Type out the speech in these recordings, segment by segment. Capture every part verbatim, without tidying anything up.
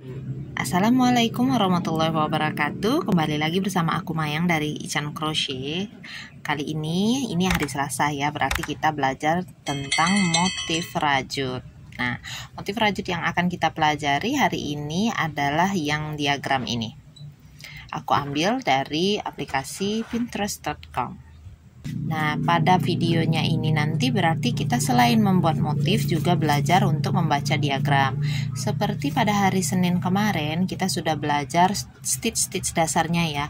Assalamualaikum warahmatullahi wabarakatuh. Kembali lagi bersama aku Mayang dari Ichan Crochet. Kali ini, ini hari Selasa ya, berarti kita belajar tentang motif rajut. Nah, motif rajut yang akan kita pelajari hari ini adalah yang diagram ini. Aku ambil dari aplikasi pinterest dot com. Nah, pada videonya ini nanti berarti kita selain membuat motif juga belajar untuk membaca diagram. Seperti pada hari Senin kemarin kita sudah belajar stitch-stitch dasarnya ya.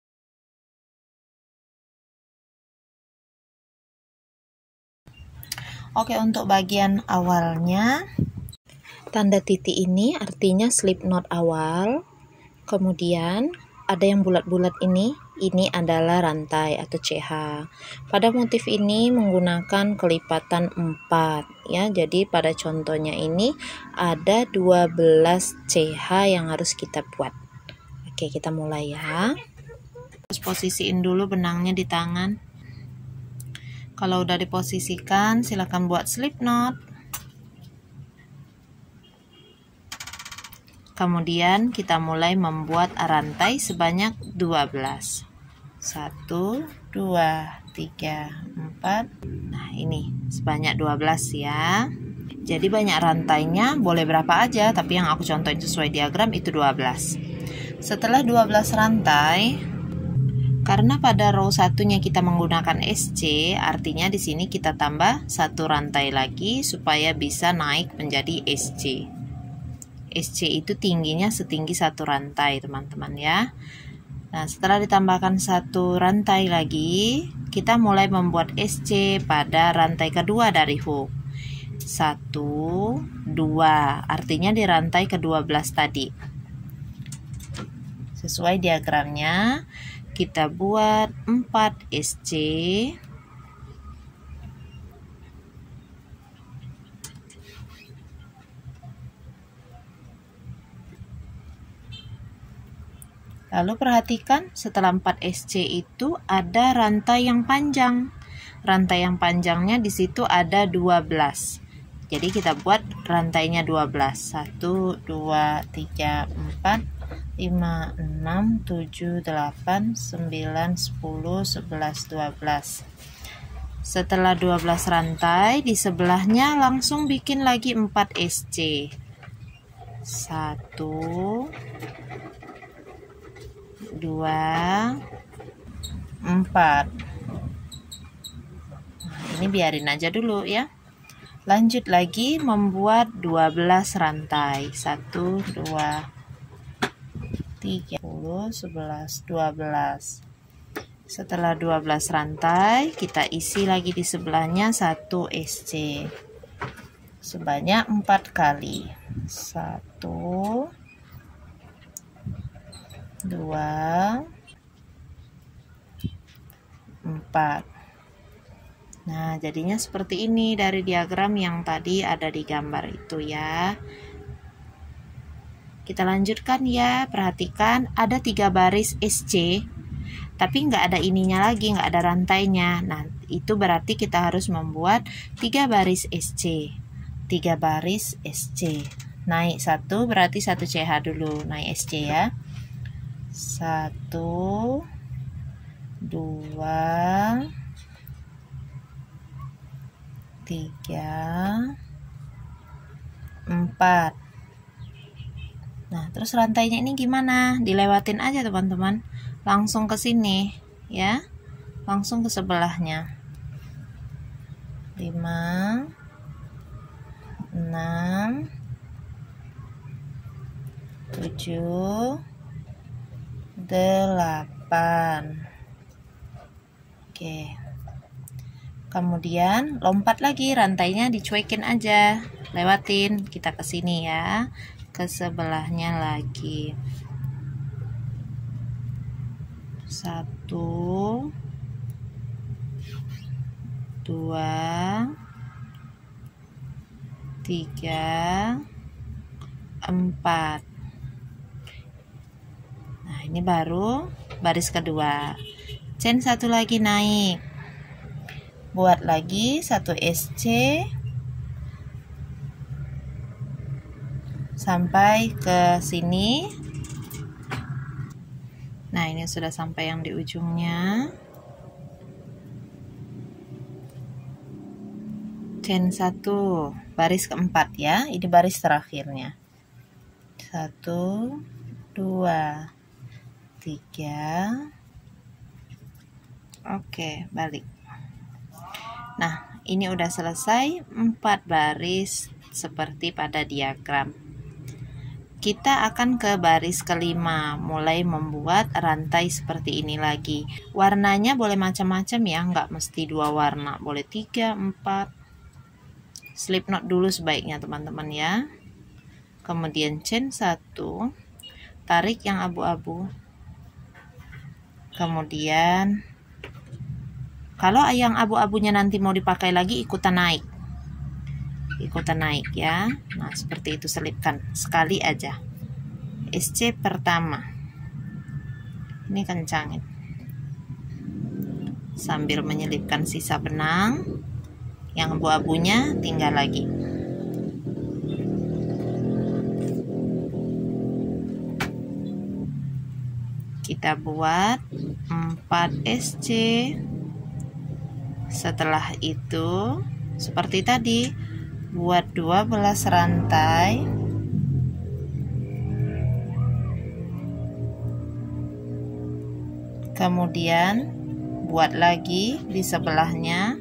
Oke, untuk bagian awalnya tanda titik ini artinya slip knot awal. Kemudian ada yang bulat-bulat ini, ini adalah rantai atau C H. Pada motif ini menggunakan kelipatan empat ya. Jadi pada contohnya ini ada dua belas C H yang harus kita buat. Oke, kita mulai ya. Terus posisiin dulu benangnya di tangan. Kalau udah diposisikan, silakan buat slip knot. Kemudian kita mulai membuat rantai sebanyak dua belas. satu, dua, tiga, empat. Nah, ini sebanyak dua belas ya. Jadi banyak rantainya, boleh berapa aja, tapi yang aku contohin sesuai diagram itu dua belas. Setelah dua belas rantai, karena pada row satunya kita menggunakan S C, artinya di sini kita tambah satu rantai lagi supaya bisa naik menjadi S C. S C itu tingginya setinggi satu rantai teman-teman ya. Nah, setelah ditambahkan satu rantai lagi, kita mulai membuat S C pada rantai kedua dari hook. Satu, dua, artinya di rantai ke dua belas tadi. Sesuai diagramnya, kita buat empat S C. Lalu perhatikan setelah empat S C itu ada rantai yang panjang. Rantai yang panjangnya di situ ada dua belas. Jadi kita buat rantainya dua belas. satu, dua, tiga, empat, lima, enam, tujuh, delapan, sembilan, sepuluh, sebelas, dua belas. Setelah dua belas rantai, di sebelahnya langsung bikin lagi empat S C. satu, dua, empat. Nah, ini biarin aja dulu ya. Lanjut lagi membuat dua belas rantai. satu, dua, tiga, sepuluh, sebelas, dua belas. Setelah dua belas rantai, kita isi lagi di sebelahnya satu S C. Sebanyak empat kali. satu, dua, empat. Nah, jadinya seperti ini dari diagram yang tadi ada di gambar itu ya. Kita lanjutkan ya, perhatikan ada tiga baris S C, tapi nggak ada ininya lagi, nggak ada rantainya. Nah, itu berarti kita harus membuat tiga baris S C. Tiga baris S C. Naik satu berarti satu C H dulu, naik S C ya. Satu, dua, tiga, empat. Nah, terus rantainya ini gimana? Dilewatin aja teman-teman, langsung ke sini ya, langsung ke sebelahnya. Lima, enam, tujuh, delapan. Oke. Kemudian lompat lagi, rantainya dicuekin aja, lewatin kita ke sini ya, ke sebelahnya lagi. Satu, dua, tiga, empat. Nah, ini baru baris kedua. Chain satu lagi naik. Buat lagi satu S C. sampai ke sini. Nah, ini sudah sampai yang di ujungnya. Chain satu, baris keempat ya. Ini baris terakhirnya. Satu, dua, tiga. Oke, balik. Nah, ini udah selesai empat baris seperti pada diagram. Kita akan ke baris kelima, mulai membuat rantai seperti ini lagi. Warnanya boleh macam-macam ya, nggak mesti dua warna, boleh tiga, empat. Slip knot dulu sebaiknya teman-teman ya. Kemudian chain satu, tarik yang abu-abu. Kemudian kalau yang abu-abunya nanti mau dipakai lagi, ikutan naik. Ikutan naik ya. Nah, seperti itu, selipkan sekali aja. S C pertama. Ini kencangin. Sambil menyelipkan sisa benang. Yang abu-abunya tinggal lagi. Kita buat empat S C. Setelah itu seperti tadi, buat dua belas rantai. Kemudian buat lagi di sebelahnya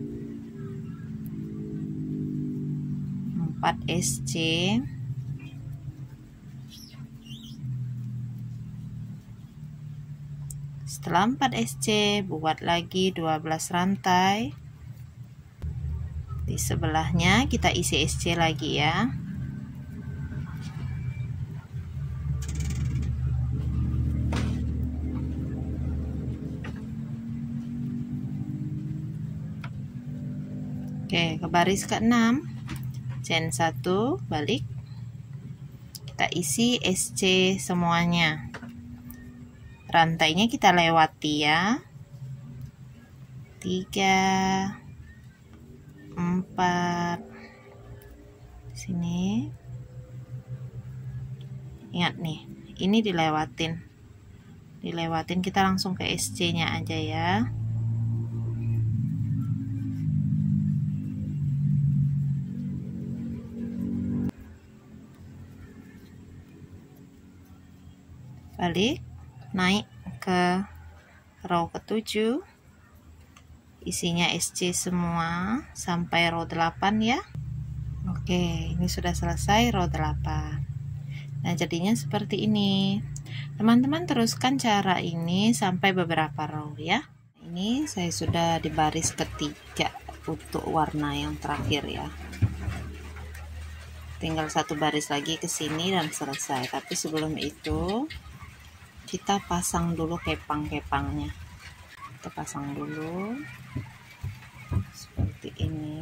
empat S C. Setelah empat S C, buat lagi dua belas rantai. Di sebelahnya kita isi S C lagi ya. Oke, ke baris keenam. Chain satu, balik. Kita isi S C semuanya. Rantainya kita lewati ya. Tiga, empat. Sini. Ingat nih, ini dilewatin. Dilewatin, kita langsung ke S C-nya aja ya. Balik, naik ke row ketujuh, isinya S C semua sampai row delapan ya. Oke, ini sudah selesai row delapan. Nah, jadinya seperti ini. Teman-teman teruskan cara ini sampai beberapa row ya. Ini saya sudah di baris ketiga untuk warna yang terakhir ya. Tinggal satu baris lagi ke sini dan selesai. Tapi sebelum itu kita pasang dulu kepang-kepangnya. Kita pasang dulu seperti ini.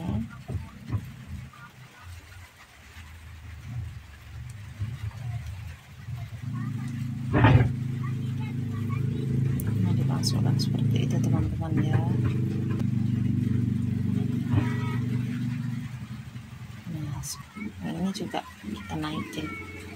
Nah, dimasukkan seperti itu teman-teman ya. Nah, ini juga kita naikin.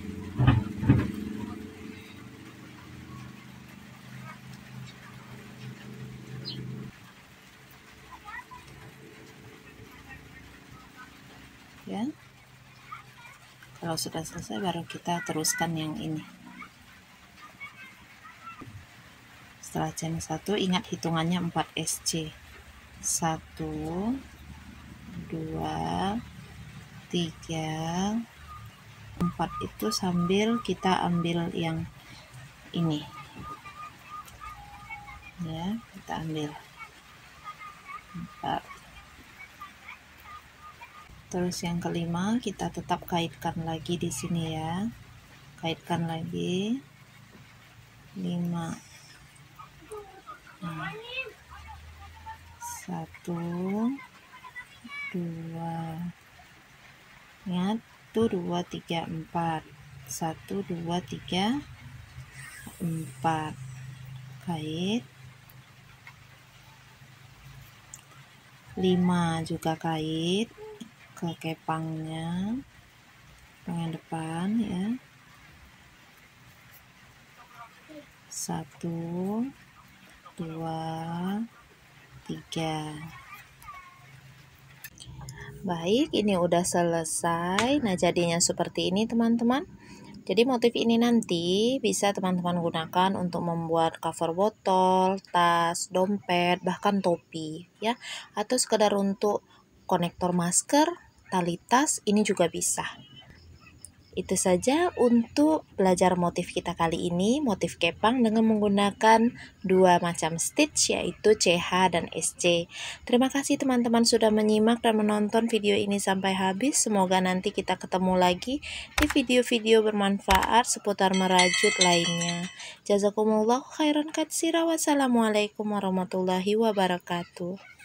Ya, kalau sudah selesai baru kita teruskan yang ini. Setelah chain satu, ingat hitungannya empat S C. Satu, dua, tiga, empat. Itu sambil kita ambil yang ini ya, kita ambil empat. Terus yang kelima kita tetap kaitkan lagi di sini ya. Kaitkan lagi lima. Nah, satu, dua. Ingat tuh dua, tiga, empat. Satu, dua, tiga, empat. Kait. Lima juga kait ke kepangnya, yang depan ya. Satu, dua, tiga. Baik, ini udah selesai. Nah, jadinya seperti ini teman-teman. Jadi motif ini nanti bisa teman-teman gunakan untuk membuat cover botol, tas, dompet, bahkan topi ya. Atau sekedar untuk konektor masker, tali tas, ini juga bisa. Itu saja untuk belajar motif kita kali ini, motif kepang dengan menggunakan dua macam stitch yaitu C H dan S C. Terima kasih teman-teman sudah menyimak dan menonton video ini sampai habis. Semoga nanti kita ketemu lagi di video-video bermanfaat seputar merajut lainnya. Jazakumullah khairan katsira. Wassalamualaikum warahmatullahi wabarakatuh.